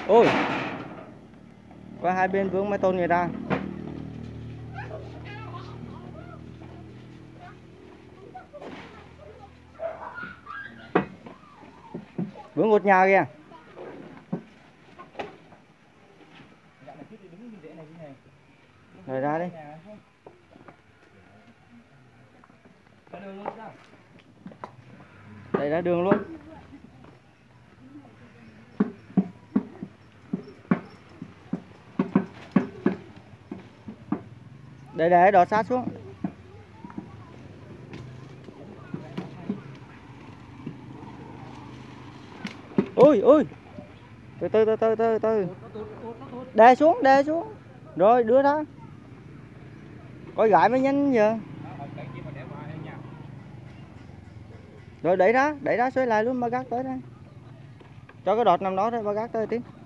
Ôi, qua hai bên vướng mấy tôn người ta. Vướng một nhà kìa. Rồi ra đi. Đây ra đường luôn. Để đọt sát xuống. Ui ui, từ. Đè xuống. Rồi đưa ra. Coi gãi mới nhanh giờ. Rồi đẩy ra xoay lại luôn, ba gác tới đây. Cho cái đọt nằm đó thôi, ba gác tới tí.